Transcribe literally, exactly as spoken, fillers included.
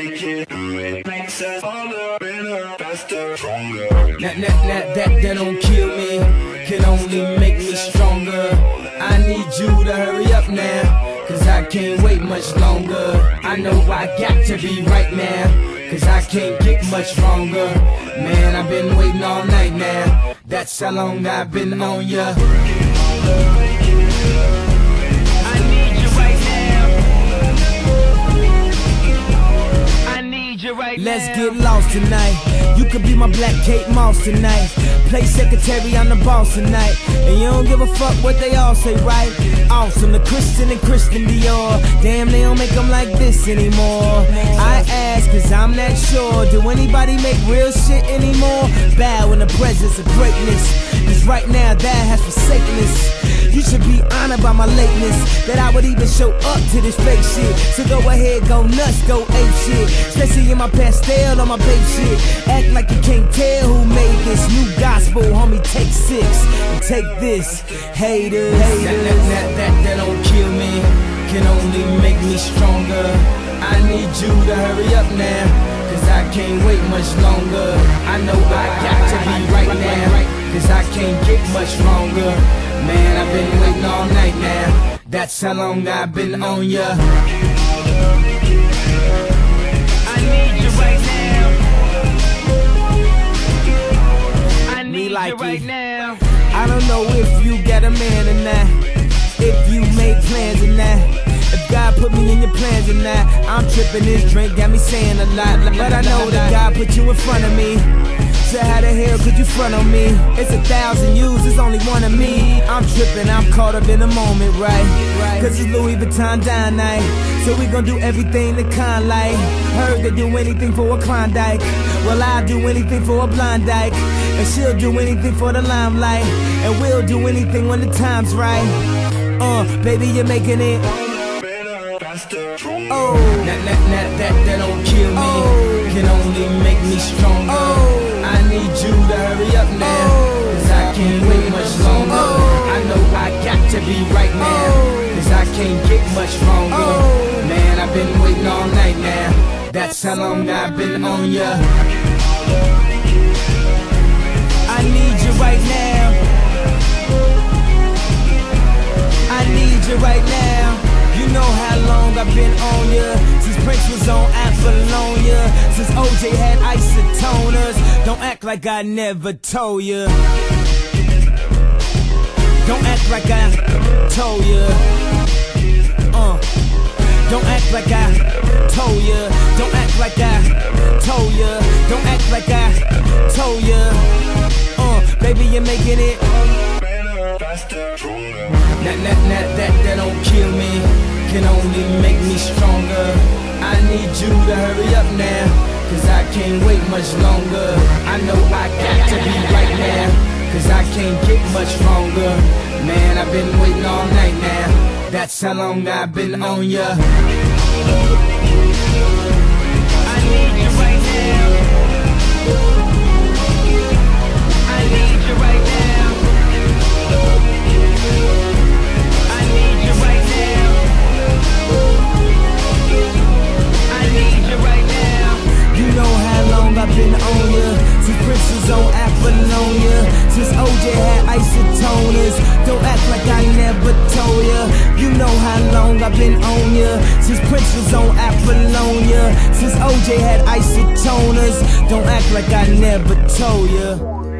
make it, do it makes us harder, better, faster, stronger. That, that, that, that, that don't kill me, can only make me stronger. I need you to hurry up now, cause I can't wait much longer. I know I got to be right now, cause I can't get much stronger. Man, I've been waiting all night now, that's how long I've been on ya. I need you right now. I need you right now. Let's get lost tonight. You could be my black Kate Moss tonight. Play secretary, I'm the boss tonight. And you don't give a fuck what they all say, right? Awesome, the Christian and Christian Dior. Damn, they don't make them like this anymore. I ask, cause I'm not sure. Do anybody make real shit anymore? Bow in the presence of greatness, cause right now that has forsaken us. You should be honored by my lateness, that I would even show up to this fake shit. So go ahead, go nuts, go ape shit. Especially in my pastel on my babe shit. Act like you can't tell who made this new gospel, homie, take six and take this. Haters, haters. That, that, that, that, that don't kill me, can only make me stronger. I need you to hurry up now, cause I can't wait much longer. I know I got to be right now, cause I can't get much stronger. Man, I've been waiting all night now, that's how long I've been on ya. I need you right now. I need like you right it. now. I don't know if you got a man or not, if you made plans or not, if God put me in your plans or not. I'm tripping, this drink got me saying a lot, but I know that God put you in front of me. So how the hell could you front on me? It's a thousand yous, it's only one of me. I'm tripping, I'm caught up in the moment, right? Cause it's Louis Vuitton dine night, so we gon' do everything the kind like. Heard they do anything for a Klondike, well I'll do anything for a blind dyke. And she'll do anything for the limelight, and we'll do anything when the time's right. Uh, baby, you're making it. Oh, that, that, that, that, that don't kill me, oh, can only make me stronger. Oh, I need you to hurry up now, cause I can't wait much longer. I know I got to be right now, cause I can't get much stronger. Man, I've been waiting all night now, that's how long I've been on ya. I need you right now, I need you right now. You know how long I've been on ya, since Prince was on Apollonia, since O J had isotoners. Don't act like I never told ya, don't act like I told ya. Uh, don't act like I told ya, don't act like I told ya, don't act like I told ya. Uh, baby, you're making it. That, that, that, that, that don't kill me, can only make me stronger. I need you to hurry up now, cause I can't wait much longer. I know I got to be right now, cause I can't get much stronger. Man, I've been waiting all night now, that's how long I've been on ya. I need you right now. I need you right now. I need you right now. I need you right now. You know how long I've been on ya, since Prince was on Apollonia, since O J had isotoners. Don't act like I never told ya. You know how long I've been on ya, since Prince was on Apollonia, since O J had isotoners. Don't act like I never told ya.